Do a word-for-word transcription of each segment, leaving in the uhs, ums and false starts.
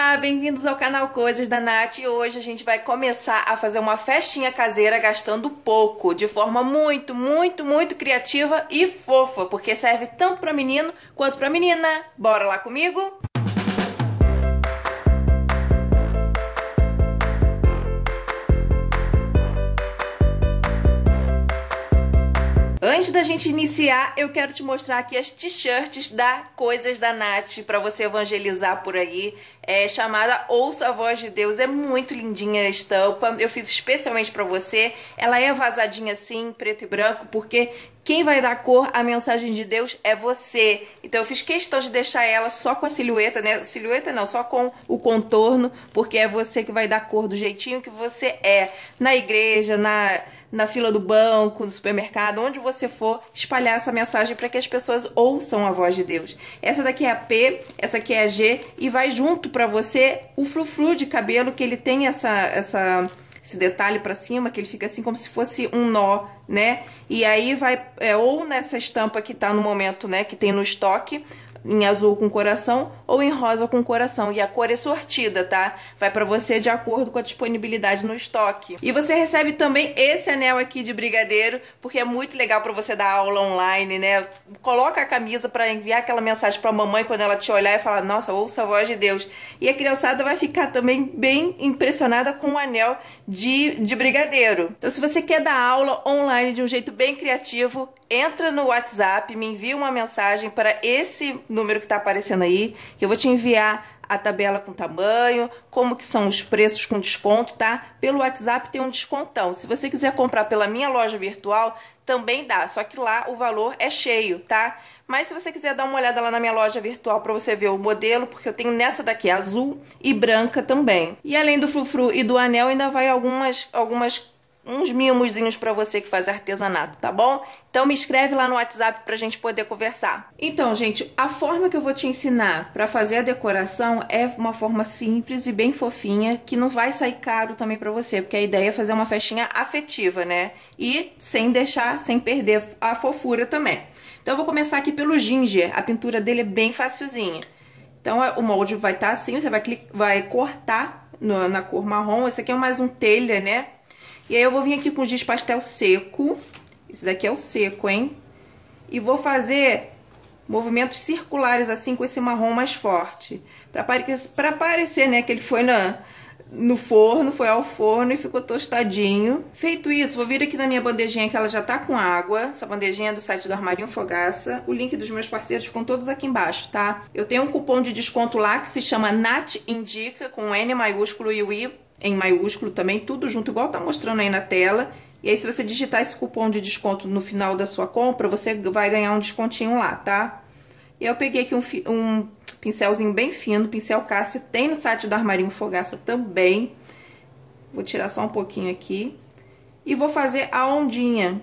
Olá, bem-vindos ao canal Coisas da Nath. E hoje a gente vai começar a fazer uma festinha caseira gastando pouco, de forma muito, muito, muito criativa e fofa, porque serve tanto para menino quanto para menina. Bora lá comigo? Antes da gente iniciar, eu quero te mostrar aqui as t-shirts da Coisas da Nath para você evangelizar por aí. É chamada Ouça a Voz de Deus, é muito lindinha a estampa. Eu fiz especialmente para você. Ela é vazadinha assim, preto e branco, porque quem vai dar cor à mensagem de Deus é você. Então eu fiz questão de deixar ela só com a silhueta, né? Silhueta não, só com o contorno, porque é você que vai dar cor do jeitinho que você é. Na igreja, na... na fila do banco, no supermercado, onde você for, espalhar essa mensagem para que as pessoas ouçam a voz de Deus. Essa daqui é a P, essa aqui é a G, e vai junto para você o frufru de cabelo, que ele tem essa, essa, esse detalhe para cima, que ele fica assim como se fosse um nó, né? E aí vai, é, ou nessa estampa que tá no momento, né, que tem no estoque, em azul com coração ou em rosa com coração, e a cor é sortida, tá? Vai para você de acordo com a disponibilidade no estoque. E você recebe também esse anel aqui de brigadeiro, porque é muito legal para você dar aula online, né? Coloca a camisa para enviar aquela mensagem para a mamãe quando ela te olhar e falar: nossa, ouça a voz de Deus. E a criançada vai ficar também bem impressionada com o anel de, de brigadeiro. Então, se você quer dar aula online de um jeito bem criativo, entra no WhatsApp, me envia uma mensagem para esse número que está aparecendo aí, que eu vou te enviar a tabela com tamanho, como que são os preços com desconto, tá? Pelo WhatsApp tem um descontão. Se você quiser comprar pela minha loja virtual, também dá, só que lá o valor é cheio, tá? Mas se você quiser dar uma olhada lá na minha loja virtual para você ver o modelo, porque eu tenho nessa daqui, azul e branca também. E além do frufru e do anel, ainda vai algumas algumas uns mimozinhos para você que faz artesanato, tá bom? Então me escreve lá no WhatsApp pra gente poder conversar. Então, gente, a forma que eu vou te ensinar para fazer a decoração é uma forma simples e bem fofinha, que não vai sair caro também para você, porque a ideia é fazer uma festinha afetiva, né? E sem deixar, sem perder a fofura também. Então eu vou começar aqui pelo ginger, a pintura dele é bem facilzinha. Então o molde vai estar assim, você vai, vai cortar no, na cor marrom, esse aqui é mais um telha, né? E aí eu vou vir aqui com giz pastel seco, esse daqui é o seco, hein? E vou fazer movimentos circulares assim com esse marrom mais forte. Pra parecer, pra parecer, né, que ele foi na, no forno, foi ao forno e ficou tostadinho. Feito isso, vou vir aqui na minha bandejinha que ela já tá com água. Essa bandejinha é do site do Armarinho Fogaça. O link dos meus parceiros ficam todos aqui embaixo, tá? Eu tenho um cupom de desconto lá que se chama Nath Indica, com N maiúsculo e o I em maiúsculo também, tudo junto, igual tá mostrando aí na tela. E aí, se você digitar esse cupom de desconto no final da sua compra, você vai ganhar um descontinho lá, tá? E eu peguei aqui um, um pincelzinho bem fino, pincel Cássia, tem no site do Armarinho Fogaça também. Vou tirar só um pouquinho aqui. E vou fazer a ondinha.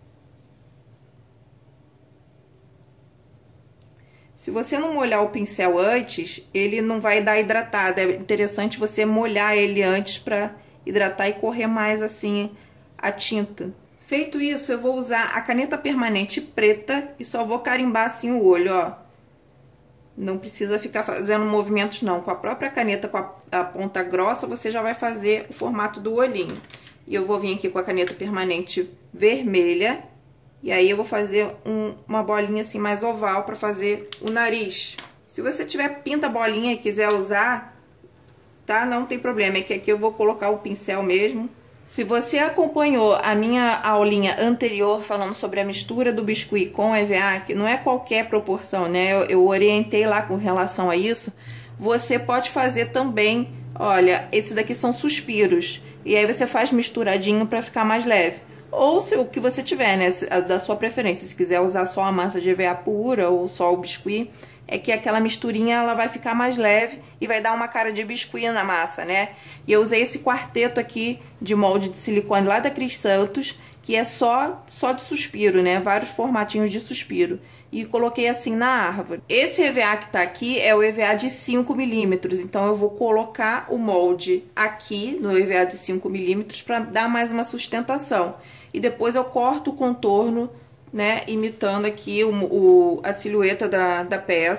Se você não molhar o pincel antes, ele não vai dar hidratada. É interessante você molhar ele antes para hidratar e correr mais assim a tinta. Feito isso, eu vou usar a caneta permanente preta e só vou carimbar assim o olho, ó. Não precisa ficar fazendo movimentos não. Com a própria caneta, com a, a ponta grossa, você já vai fazer o formato do olhinho. E eu vou vir aqui com a caneta permanente vermelha. E aí eu vou fazer um, uma bolinha assim mais oval para fazer o nariz. Se você tiver pinta bolinha e quiser usar, tá? Não tem problema, é que aqui eu vou colocar o pincel mesmo. Se você acompanhou a minha aulinha anterior falando sobre a mistura do biscuit com E V A, que não é qualquer proporção, né? Eu, eu orientei lá com relação a isso. Você pode fazer também, olha, esses daqui são suspiros. E aí você faz misturadinho para ficar mais leve. Ou se, o que você tiver, né, da sua preferência, se quiser usar só a massa de E V A pura ou só o biscuit, é que aquela misturinha ela vai ficar mais leve e vai dar uma cara de biscuit na massa, né? E eu usei esse quarteto aqui de molde de silicone lá da Cris Santos, que é só, só de suspiro, né? Vários formatinhos de suspiro. E coloquei assim na árvore. Esse E V A que tá aqui é o E V A de cinco milímetros, então eu vou colocar o molde aqui no E V A de cinco milímetros para dar mais uma sustentação. E depois eu corto o contorno, né, imitando aqui o, o, a silhueta da, da peça.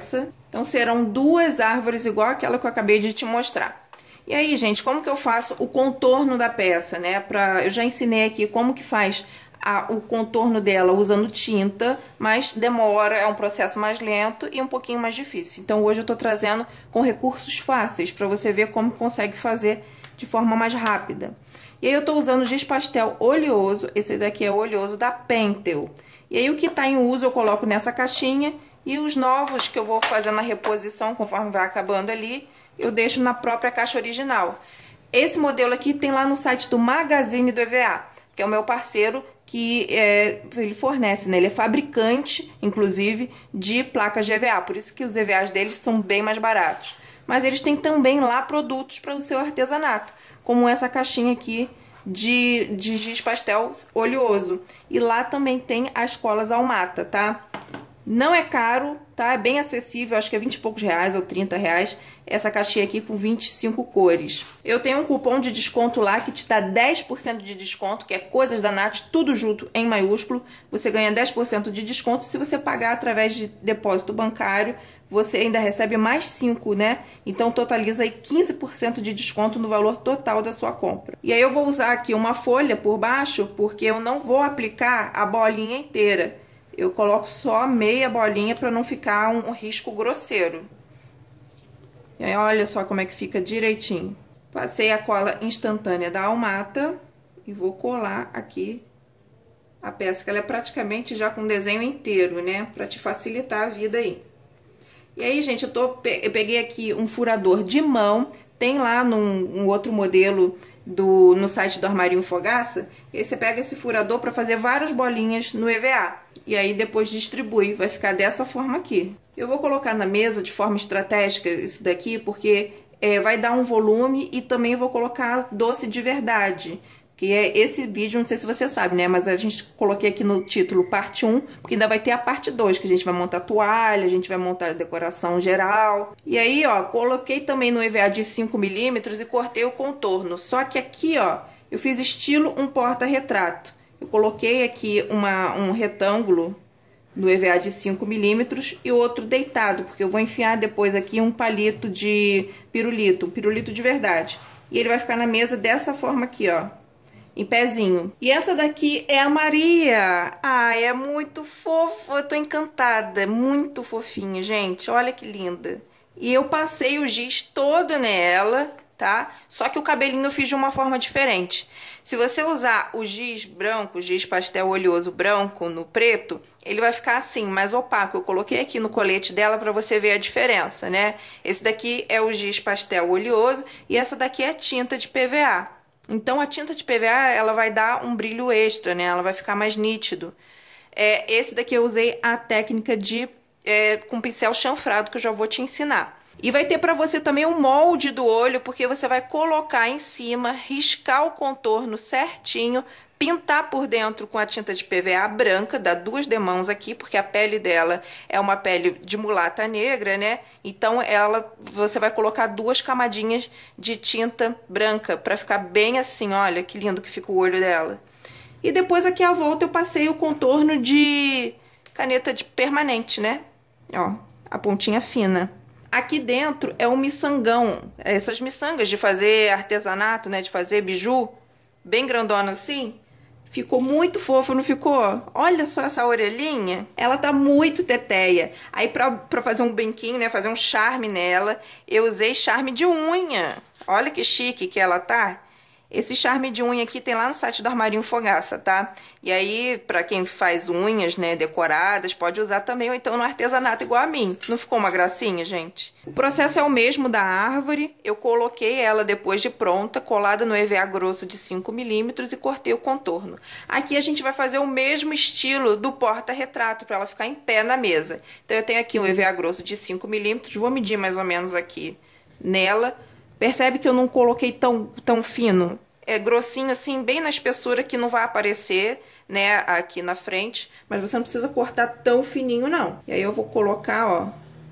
Então serão duas árvores igual aquela que eu acabei de te mostrar. E aí, gente, como que eu faço o contorno da peça, né? Pra, eu já ensinei aqui como que faz a, o contorno dela usando tinta, mas demora, é um processo mais lento e um pouquinho mais difícil. Então hoje eu tô trazendo com recursos fáceis para você ver como consegue fazer de forma mais rápida. E aí eu tô usando giz pastel oleoso, esse daqui é o oleoso da Pentel. E aí o que tá em uso eu coloco nessa caixinha e os novos que eu vou fazendo a reposição conforme vai acabando ali, eu deixo na própria caixa original. Esse modelo aqui tem lá no site do Magazine do E V A, que é o meu parceiro que é, ele fornece, né? Ele é fabricante, inclusive, de placas de E V A, por isso que os E V As deles são bem mais baratos. Mas eles têm também lá produtos para o seu artesanato, como essa caixinha aqui de, de giz pastel oleoso. E lá também tem as colas Almata, tá? Não é caro, tá? É bem acessível, acho que é vinte e poucos reais ou trinta reais. Essa caixinha aqui com vinte e cinco cores. Eu tenho um cupom de desconto lá que te dá dez por cento de desconto, que é Coisas da Nath, tudo junto em maiúsculo. Você ganha dez por cento de desconto. Se você pagar através de depósito bancário, você ainda recebe mais cinco, né? Então totaliza aí quinze por cento de desconto no valor total da sua compra. E aí eu vou usar aqui uma folha por baixo, porque eu não vou aplicar a bolinha inteira. Eu coloco só meia bolinha para não ficar um, um risco grosseiro. E aí, olha só como é que fica direitinho. Passei a cola instantânea da Almata e vou colar aqui a peça, que ela é praticamente já com o desenho inteiro, né? Para te facilitar a vida aí. E aí, gente, eu, tô, eu peguei aqui um furador de mão. Tem lá num um outro modelo do, no site do Armarinho Fogaça. E aí você pega esse furador para fazer várias bolinhas no E V A. E aí depois distribui, vai ficar dessa forma aqui. Eu vou colocar na mesa de forma estratégica isso daqui, porque é, vai dar um volume e também eu vou colocar doce de verdade. Que é esse vídeo, não sei se você sabe, né? Mas a gente coloquei aqui no título parte um, porque ainda vai ter a parte dois, que a gente vai montar toalha, a gente vai montar a decoração geral. E aí, ó, coloquei também no E V A de cinco milímetros e cortei o contorno. Só que aqui, ó, eu fiz estilo um porta-retrato. Eu coloquei aqui uma, um retângulo do E V A de cinco milímetros e outro deitado, porque eu vou enfiar depois aqui um palito de pirulito, um pirulito de verdade. E ele vai ficar na mesa dessa forma aqui, ó, em pezinho. E essa daqui é a Maria. Ah, é muito fofo, eu tô encantada, muito fofinho, gente, olha que linda. E eu passei o giz todo nela, tá? Só que o cabelinho eu fiz de uma forma diferente. Se você usar o giz branco, o giz pastel oleoso branco no preto, ele vai ficar assim, mais opaco. Eu coloquei aqui no colete dela para você ver a diferença, né? Esse daqui é o giz pastel oleoso e essa daqui é tinta de P V A. Então a tinta de P V A, ela vai dar um brilho extra, né? Ela vai ficar mais nítido. É, esse daqui eu usei a técnica de é, com pincel chanfrado, que eu já vou te ensinar. E vai ter para você também o molde do olho, porque você vai colocar em cima, riscar o contorno certinho, pintar por dentro com a tinta de P V A branca, dá duas demãos aqui, porque a pele dela é uma pele de mulata negra, né? Então ela, você vai colocar duas camadinhas de tinta branca, para ficar bem assim, olha que lindo que fica o olho dela. E depois aqui à volta eu passei o contorno de caneta de permanente, né? Ó, a pontinha fina. Aqui dentro é um miçangão, essas miçangas de fazer artesanato, né, de fazer biju, bem grandona assim. Ficou muito fofo, não ficou? Olha só essa orelhinha, ela tá muito teteia. Aí pra, pra fazer um brinquinho, né, fazer um charme nela, eu usei charme de unha. Olha que chique que ela tá. Esse charme de unha aqui tem lá no site do Armarinho Fogaça, tá? E aí, pra quem faz unhas, né, decoradas, pode usar também, ou então no artesanato igual a mim. Não ficou uma gracinha, gente? O processo é o mesmo da árvore. Eu coloquei ela depois de pronta, colada no E V A grosso de cinco milímetros e cortei o contorno. Aqui a gente vai fazer o mesmo estilo do porta-retrato, pra ela ficar em pé na mesa. Então eu tenho aqui um E V A grosso de cinco milímetros, vou medir mais ou menos aqui nela. Percebe que eu não coloquei tão, tão fino? É grossinho assim, bem na espessura, que não vai aparecer, né, aqui na frente. Mas você não precisa cortar tão fininho, não. E aí eu vou colocar, ó,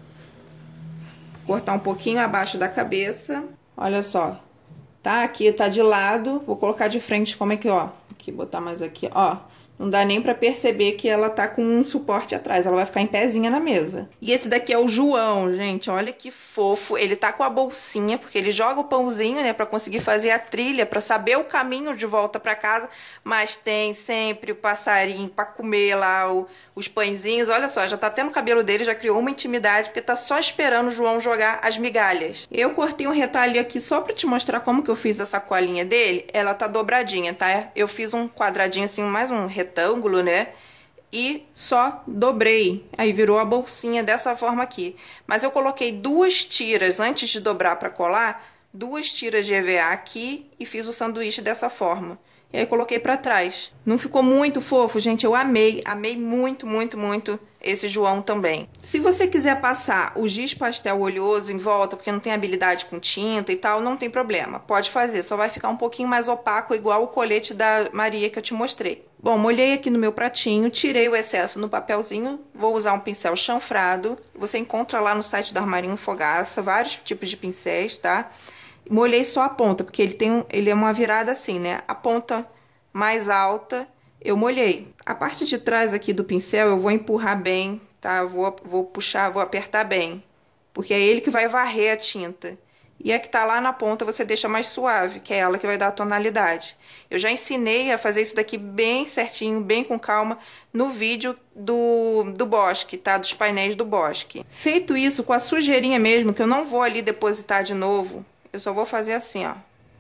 cortar um pouquinho abaixo da cabeça. Olha só, tá? Aqui tá de lado, vou colocar de frente como é que, ó, aqui, botar mais aqui, ó. Não dá nem pra perceber que ela tá com um suporte atrás. Ela vai ficar em pezinha na mesa. E esse daqui é o João, gente. Olha que fofo. Ele tá com a bolsinha, porque ele joga o pãozinho, né? Pra conseguir fazer a trilha, pra saber o caminho de volta pra casa. Mas tem sempre o passarinho pra comer lá o, os pãezinhos. Olha só, já tá até no cabelo dele, já criou uma intimidade, porque tá só esperando o João jogar as migalhas. Eu cortei um retalho aqui só pra te mostrar como que eu fiz a sacolinha dele. Ela tá dobradinha, tá? Eu fiz um quadradinho assim, mais um retalho retângulo, né? E só dobrei. Aí virou a bolsinha dessa forma aqui. Mas eu coloquei duas tiras antes de dobrar para colar, duas tiras de E V A aqui e fiz o sanduíche dessa forma. E aí coloquei para trás. Não ficou muito fofo, gente? Eu amei, amei muito, muito, muito esse João também. Se você quiser passar o giz pastel oleoso em volta, porque não tem habilidade com tinta e tal, não tem problema. Pode fazer, só vai ficar um pouquinho mais opaco, igual o colete da Maria que eu te mostrei. Bom, molhei aqui no meu pratinho, tirei o excesso no papelzinho, vou usar um pincel chanfrado. Você encontra lá no site do Armarinho Fogaça, vários tipos de pincéis, tá? Molhei só a ponta, porque ele tem um, ele é uma virada assim, né? A ponta mais alta eu molhei. A parte de trás aqui do pincel eu vou empurrar bem, tá? Vou, vou puxar, vou apertar bem, porque é ele que vai varrer a tinta. E a que tá lá na ponta você deixa mais suave, que é ela que vai dar a tonalidade. Eu já ensinei a fazer isso daqui bem certinho, bem com calma, no vídeo do, do Bosque, tá? Dos painéis do Bosque. Feito isso, com a sujeirinha mesmo, que eu não vou ali depositar de novo, eu só vou fazer assim, ó.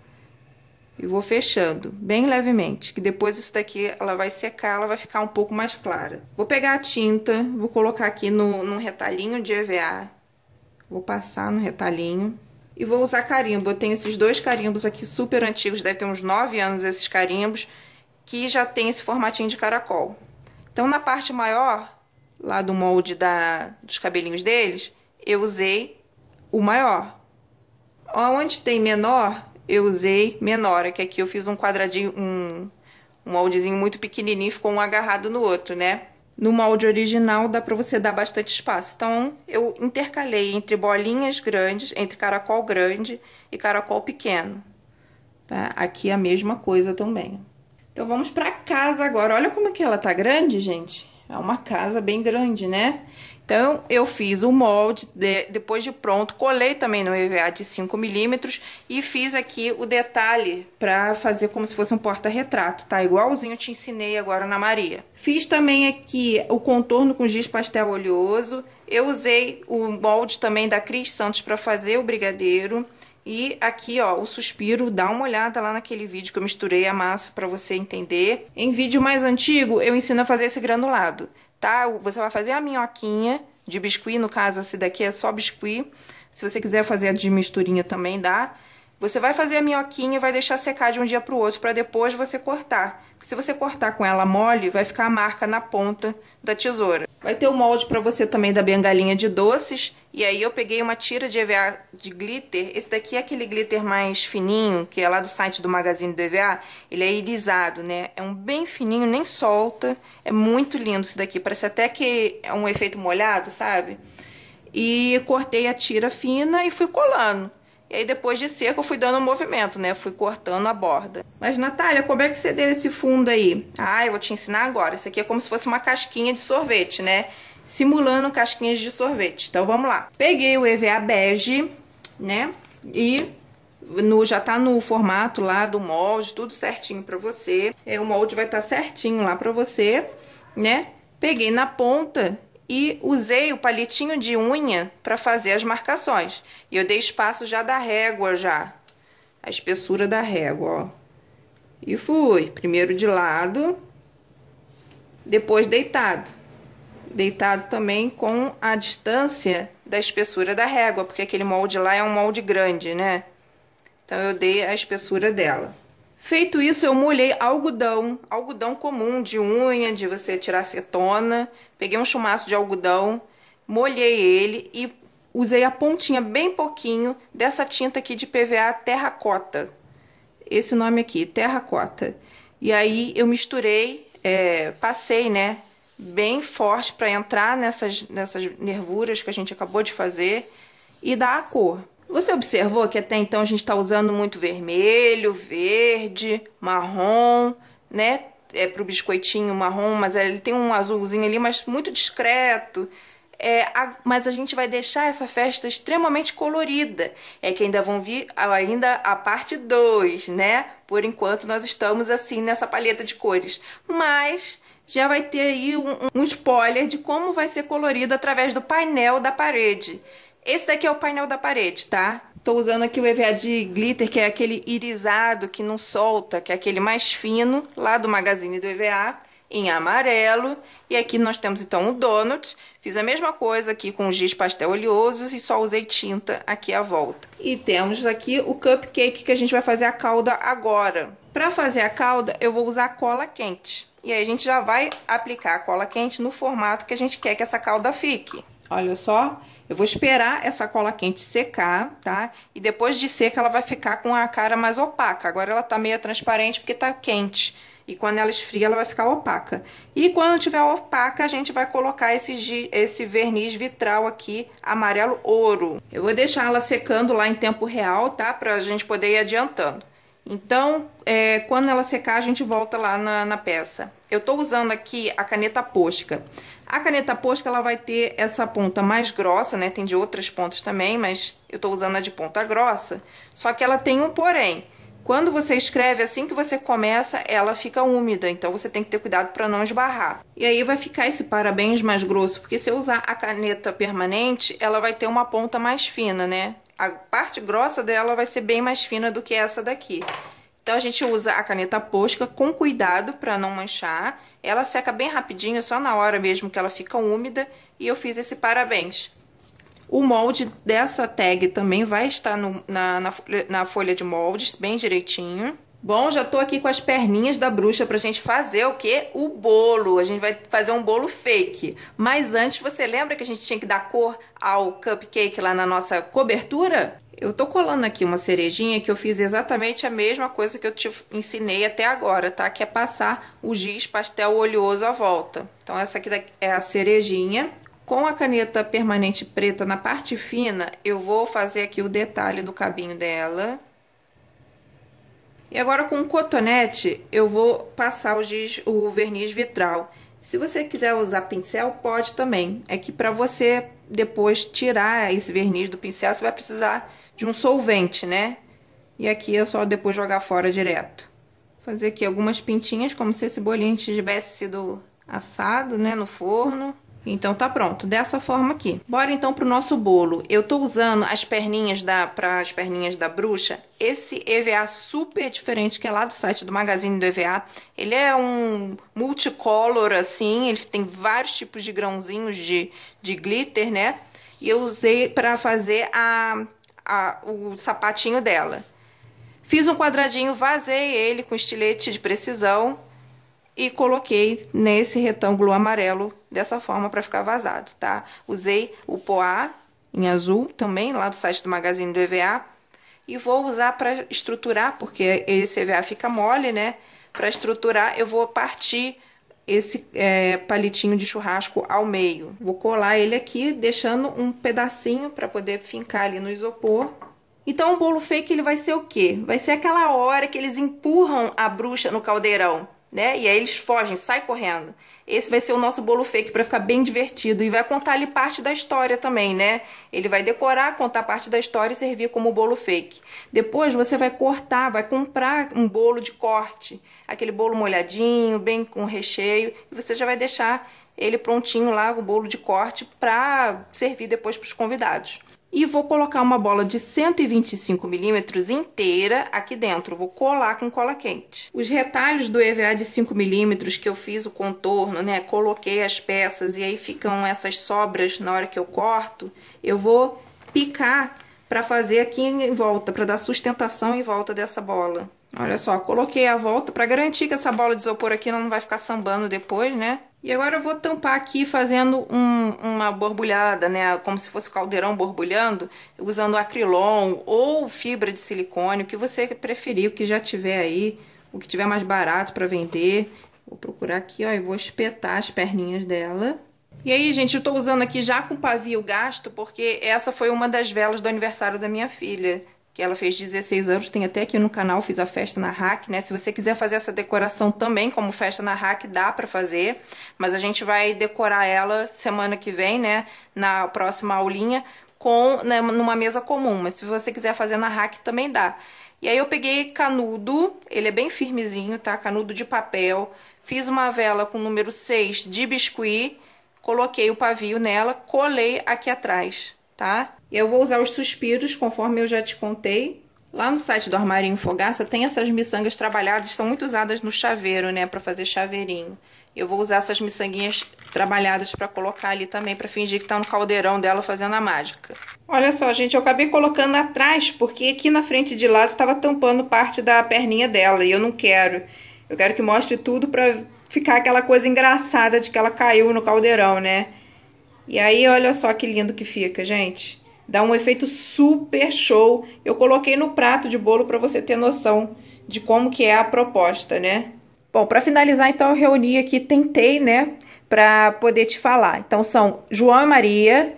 E vou fechando, bem levemente, que depois isso daqui, ela vai secar, ela vai ficar um pouco mais clara. Vou pegar a tinta, vou colocar aqui no, num retalhinho de E V A. Vou passar no retalhinho. E vou usar carimbo. Eu tenho esses dois carimbos aqui super antigos, deve ter uns nove anos esses carimbos, que já tem esse formatinho de caracol. Então, na parte maior, lá do molde da, dos cabelinhos deles, eu usei o maior. Onde tem menor, eu usei menor, que aqui eu fiz um quadradinho, um, um moldezinho muito pequenininho, ficou um agarrado no outro, né? No molde original dá pra você dar bastante espaço. Então, eu intercalei entre bolinhas grandes, entre caracol grande e caracol pequeno. Tá? Aqui a mesma coisa também. Então, vamos pra casa agora. Olha como é que ela tá grande, gente. É uma casa bem grande, né? Então, eu fiz o molde, de, depois de pronto, colei também no E V A de cinco milímetros e fiz aqui o detalhe para fazer como se fosse um porta-retrato, tá? Igualzinho eu te ensinei agora na Maria. Fiz também aqui o contorno com giz pastel oleoso. Eu usei o molde também da Cris Santos para fazer o brigadeiro. E aqui, ó, o suspiro, dá uma olhada lá naquele vídeo que eu misturei a massa para você entender. Em vídeo mais antigo, eu ensino a fazer esse granulado, tá? Você vai fazer a minhoquinha de biscuit, no caso, esse daqui é só biscuit. Se você quiser fazer a de misturinha também dá. Você vai fazer a minhoquinha e vai deixar secar de um dia pro outro, para depois você cortar. Porque se você cortar com ela mole, vai ficar a marca na ponta da tesoura. Vai ter o molde para você também da bengalinha de doces. E aí eu peguei uma tira de E V A de glitter. Esse daqui é aquele glitter mais fininho, que é lá do site do Magazine do E V A. Ele é irisado, né? É um bem fininho, nem solta. É muito lindo isso daqui. Parece até que é um efeito molhado, sabe? E cortei a tira fina e fui colando. E aí, depois de seco, eu fui dando um movimento, né? Fui cortando a borda. Mas, Natália, como é que você deu esse fundo aí? Ah, eu vou te ensinar agora. Isso aqui é como se fosse uma casquinha de sorvete, né? Simulando casquinhas de sorvete. Então, vamos lá. Peguei o E V A bege, né? E no, já tá no formato lá do molde, tudo certinho pra você. E o molde vai estar certinho lá pra você, né? Peguei na ponta e usei o palitinho de unha para fazer as marcações. E eu dei espaço já da régua, já. A espessura da régua, ó. E fui. Primeiro de lado, depois deitado. Deitado também com a distância da espessura da régua, porque aquele molde lá é um molde grande, né? Então, eu dei a espessura dela. Feito isso, eu molhei algodão, algodão comum de unha, de você tirar acetona. Peguei um chumaço de algodão, molhei ele e usei a pontinha bem pouquinho dessa tinta aqui de P V A terracota. Esse nome aqui, terracota. E aí eu misturei, é, passei, né, bem forte para entrar nessas, nessas nervuras que a gente acabou de fazer e dar a cor. Você observou que até então a gente está usando muito vermelho, verde, marrom, né? é, pro biscoitinho marrom, mas ele tem um azulzinho ali, mas muito discreto. É, a, mas a gente vai deixar essa festa extremamente colorida. É que ainda vão vir ainda a parte dois, né? Por enquanto nós estamos assim nessa paleta de cores. Mas já vai ter aí um, um spoiler de como vai ser colorido através do painel da parede. Esse daqui é o painel da parede, tá? Tô usando aqui o E V A de glitter, que é aquele irisado que não solta, que é aquele mais fino, lá do Magazine do E V A, em amarelo. E aqui nós temos então o donut. Fiz a mesma coisa aqui com giz pastel oleoso e só usei tinta aqui à volta. E temos aqui o cupcake que a gente vai fazer a calda agora. Para fazer a calda, eu vou usar cola quente. E aí a gente já vai aplicar a cola quente no formato que a gente quer que essa calda fique. Olha só, eu vou esperar essa cola quente secar, tá? E depois de seca ela vai ficar com a cara mais opaca. Agora ela tá meio transparente porque tá quente. E quando ela esfria, ela vai ficar opaca. E quando tiver opaca, a gente vai colocar esse, esse verniz vitral aqui, amarelo ouro. Eu vou deixar ela secando lá em tempo real, tá? Pra gente poder ir adiantando. Então, é, quando ela secar, a gente volta lá na, na peça. Eu tô usando aqui a caneta Posca. A caneta Posca, ela vai ter essa ponta mais grossa, né? Tem de outras pontas também, mas eu tô usando a de ponta grossa. Só que ela tem um porém. Quando você escreve, assim que você começa, ela fica úmida. Então, você tem que ter cuidado para não esbarrar. E aí vai ficar esse parabéns mais grosso. Porque se eu usar a caneta permanente, ela vai ter uma ponta mais fina, né? A parte grossa dela vai ser bem mais fina do que essa daqui. Então, a gente usa a caneta Posca com cuidado para não manchar. Ela seca bem rapidinho, só na hora mesmo que ela fica úmida. E eu fiz esse parabéns. O molde dessa tag também vai estar no, na, na, na folha de moldes, bem direitinho. Bom, já tô aqui com as perninhas da bruxa pra gente fazer o quê? O bolo. A gente vai fazer um bolo fake. Mas antes, você lembra que a gente tinha que dar cor ao cupcake lá na nossa cobertura? Eu tô colando aqui uma cerejinha que eu fiz exatamente a mesma coisa que eu te ensinei até agora, tá? Que é passar o giz pastel oleoso à volta. Então, essa aqui é a cerejinha. Com a caneta permanente preta na parte fina, eu vou fazer aqui o detalhe do cabinho dela. E agora com o cotonete, eu vou passar o, giz, o verniz vitral. Se você quiser usar pincel, pode também. É que para você depois tirar esse verniz do pincel, você vai precisar de um solvente, né? E aqui é só depois jogar fora direto. Vou fazer aqui algumas pintinhas, como se esse bolinho tivesse sido assado, né, no forno. Então tá pronto, dessa forma aqui. Bora então pro nosso bolo. Eu tô usando as perninhas da, para as perninhas da bruxa, esse E V A super diferente que é lá do site do Magazine do E V A. Ele é um multicolor assim, ele tem vários tipos de grãozinhos de, de glitter, né? E eu usei para fazer a, a, o sapatinho dela. Fiz um quadradinho, vazei ele com estilete de precisão. E coloquei nesse retângulo amarelo dessa forma para ficar vazado, tá? Usei o poá em azul também, lá do site do Magazine do E V A. E vou usar para estruturar, porque esse E V A fica mole, né? Para estruturar, eu vou partir esse é, palitinho de churrasco ao meio. Vou colar ele aqui, deixando um pedacinho para poder fincar ali no isopor. Então, o bolo fake ele vai ser o quê? Vai ser aquela hora que eles empurram a bruxa no caldeirão, né? E aí eles fogem, saem correndo. Esse vai ser o nosso bolo fake para ficar bem divertido e vai contar ali parte da história também, né? Ele vai decorar, contar parte da história e servir como bolo fake. Depois você vai cortar, vai comprar um bolo de corte, aquele bolo molhadinho, bem com recheio, e você já vai deixar ele prontinho lá, o bolo de corte, para servir depois para os convidados. E vou colocar uma bola de cento e vinte e cinco milímetros inteira aqui dentro. Vou colar com cola quente. Os retalhos do E V A de cinco milímetros que eu fiz o contorno, né? Coloquei as peças e aí ficam essas sobras na hora que eu corto. Eu vou picar para fazer aqui em volta, para dar sustentação em volta dessa bola. Olha só, coloquei a volta para garantir que essa bola de isopor aqui não vai ficar sambando depois, né? E agora eu vou tampar aqui fazendo um, uma borbulhada, né? Como se fosse o caldeirão borbulhando, usando acrilon ou fibra de silicone, o que você preferir, o que já tiver aí, o que tiver mais barato para vender. Vou procurar aqui, ó, e vou espetar as perninhas dela. E aí, gente, eu tô usando aqui já com pavio gasto, porque essa foi uma das velas do aniversário da minha filha, que ela fez dezesseis anos, tem até aqui no canal, fiz a festa na Hack, né? Se você quiser fazer essa decoração também como festa na Hack, dá pra fazer, mas a gente vai decorar ela semana que vem, né? Na próxima aulinha, com, né, numa mesa comum, mas se você quiser fazer na Hack também dá. E aí eu peguei canudo, ele é bem firmezinho, tá? Canudo de papel, fiz uma vela com o número seis de biscuit, coloquei o pavio nela, colei aqui atrás, tá? E eu vou usar os suspiros, conforme eu já te contei. Lá no site do Armarinho Fogaça tem essas miçangas trabalhadas, são muito usadas no chaveiro, né? Pra fazer chaveirinho. Eu vou usar essas miçanguinhas trabalhadas pra colocar ali também, pra fingir que tá no caldeirão dela fazendo a mágica. Olha só, gente, eu acabei colocando atrás, porque aqui na frente de lado estava tampando parte da perninha dela, e eu não quero. Eu quero que mostre tudo pra ficar aquela coisa engraçada de que ela caiu no caldeirão, né? E aí, olha só que lindo que fica, gente. Dá um efeito super show. Eu coloquei no prato de bolo para você ter noção de como que é a proposta, né? Bom, para finalizar, então, eu reuni aqui, tentei, né, para poder te falar. Então, são João e Maria,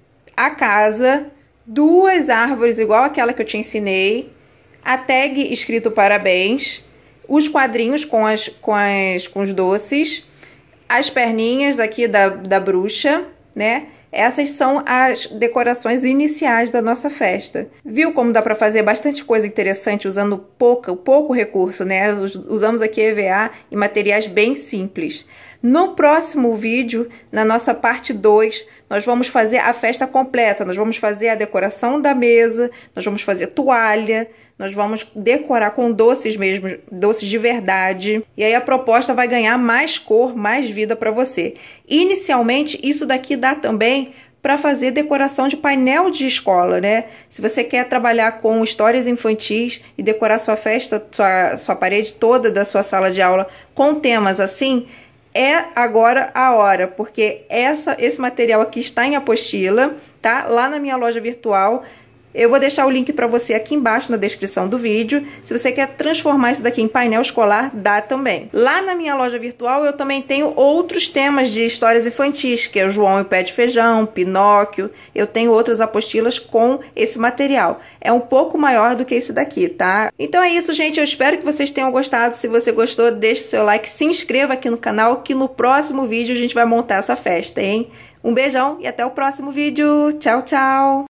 a casa, duas árvores igual aquela que eu te ensinei, a tag escrito parabéns, os quadrinhos com, as, com, as, com os doces, as perninhas aqui da, da bruxa, né? Essas são as decorações iniciais da nossa festa. Viu como dá para fazer bastante coisa interessante usando pouco, pouco recurso, né? Usamos aqui E V A e materiais bem simples. No próximo vídeo, na nossa parte dois, nós vamos fazer a festa completa. Nós vamos fazer a decoração da mesa, nós vamos fazer toalha, nós vamos decorar com doces mesmo, doces de verdade. E aí a proposta vai ganhar mais cor, mais vida para você. Inicialmente, isso daqui dá também para fazer decoração de painel de escola, né? Se você quer trabalhar com histórias infantis e decorar sua festa, sua, sua parede toda da sua sala de aula com temas assim, é agora a hora, porque essa, esse material aqui está em apostila, tá? Lá na minha loja virtual. Eu vou deixar o link para você aqui embaixo na descrição do vídeo. Se você quer transformar isso daqui em painel escolar, dá também. Lá na minha loja virtual eu também tenho outros temas de histórias infantis, que é o João e o Pé de Feijão, Pinóquio. Eu tenho outras apostilas com esse material. É um pouco maior do que esse daqui, tá? Então é isso, gente. Eu espero que vocês tenham gostado. Se você gostou, deixe seu like, se inscreva aqui no canal, que no próximo vídeo a gente vai montar essa festa, hein? Um beijão e até o próximo vídeo. Tchau, tchau!